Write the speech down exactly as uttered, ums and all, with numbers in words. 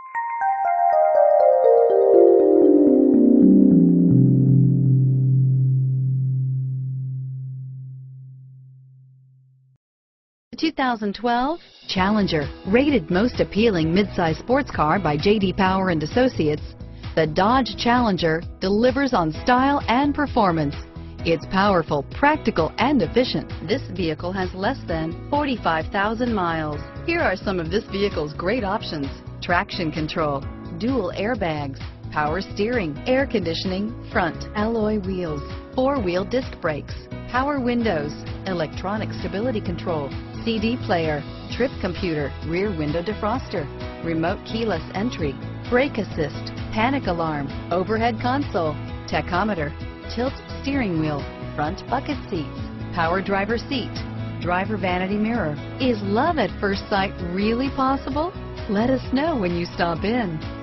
two thousand twelve Challenger, rated most appealing midsize sports car by J D Power and Associates, the Dodge Challenger delivers on style and performance. It's powerful, practical, and efficient. This vehicle has less than forty-five thousand miles. Here are some of this vehicle's great options: traction control, dual airbags, power steering, air conditioning, front alloy wheels, four-wheel disc brakes, power windows, electronic stability control, C D player, trip computer, rear window defroster, remote keyless entry, brake assist, panic alarm, overhead console, tachometer, tilt steering wheel, front bucket seats, power driver seat, driver vanity mirror. Is love at first sight really possible? Let us know when you stop in.